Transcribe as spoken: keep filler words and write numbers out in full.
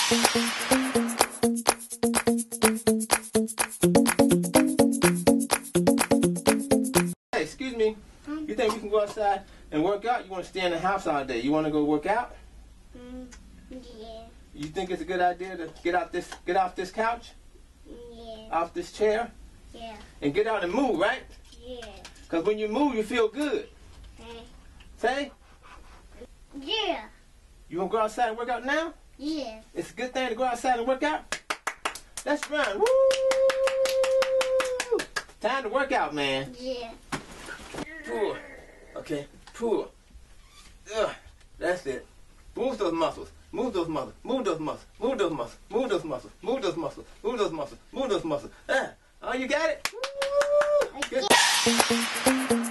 Hey, excuse me. You think we can go outside and work out? You want to stay in the house all day? You want to go work out? Mm, yeah. You think it's a good idea to get out this, get off this couch? Yeah. Off this chair? Yeah. And get out and move, right? Yeah. Because when you move, you feel good. Hey. Say? Yeah. You want to go outside and work out now? Yeah. It's a good thing to go outside and work out? Let's run. Woo! Time to work out, man. Yeah. Pull. Okay, pull. Ugh. That's it. Move those muscles. Move those muscles. Move those muscles. Move those muscles. Move those muscles. Move those muscles. Move those muscles. Move those muscles. Ah. Oh, you got it? Woo! I Good.